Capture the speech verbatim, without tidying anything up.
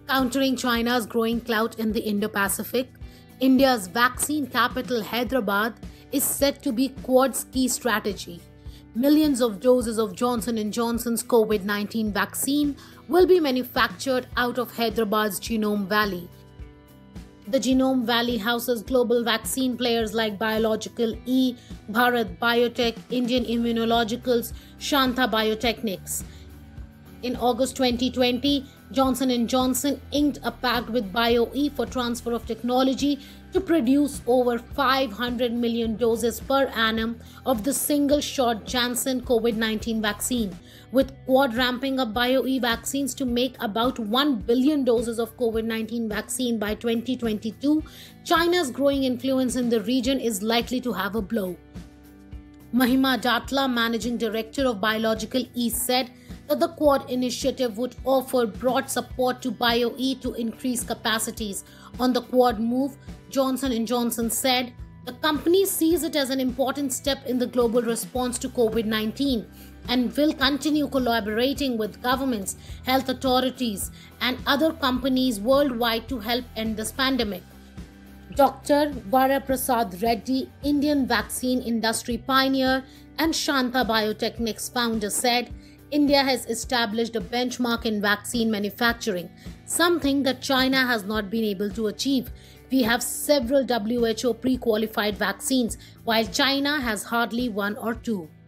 Countering China's growing clout in the Indo-Pacific, India's vaccine capital Hyderabad is said to be Quad's key strategy. Millions of doses of Johnson and Johnson's COVID nineteen vaccine will be manufactured out of Hyderabad's Genome Valley. The Genome Valley houses global vaccine players like Biological E, Bharat Biotech, Indian Immunologicals, Shanta Biotechnics. In August twenty twenty, Johnson and Johnson inked a pact with BioE for transfer of technology to produce over five hundred million doses per annum of the single-shot Janssen COVID nineteen vaccine, with Quad ramping up BioE vaccines to make about one billion doses of COVID nineteen vaccine by twenty twenty-two. China's growing influence in the region is likely to have a blow. Mahima Datla, managing director of Biological E, said that the Quad initiative would offer broad support to BioE to increase capacities. On the Quad move, Johnson and Johnson said the company sees it as an important step in the global response to COVID nineteen and will continue collaborating with governments, health authorities, and other companies worldwide to help end this pandemic. Doctor Varaprasad Reddy, Indian vaccine industry pioneer and Shanta Biotechnics founder, said India has established a benchmark in vaccine manufacturing, something that China has not been able to achieve. We have several W H O pre-qualified vaccines, while China has hardly one or two.